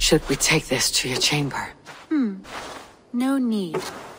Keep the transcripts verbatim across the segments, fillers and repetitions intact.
Should we take this to your chamber? Hmm. No need.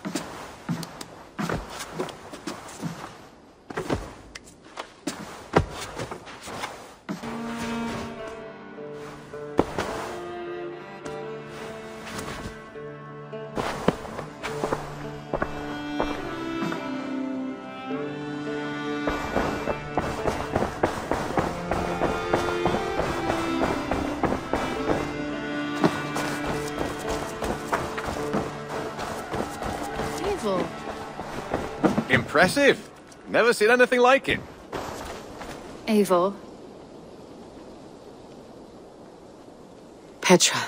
Impressive. Never seen anything like it. Eivor. Petra.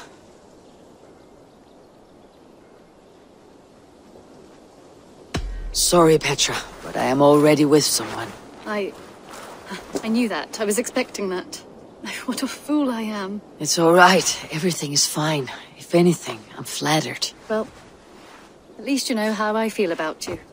Sorry, Petra, but I am already with someone. I... I knew that. I was expecting that. What a fool I am. It's all right. Everything is fine. If anything, I'm flattered. Well, at least you know how I feel about you.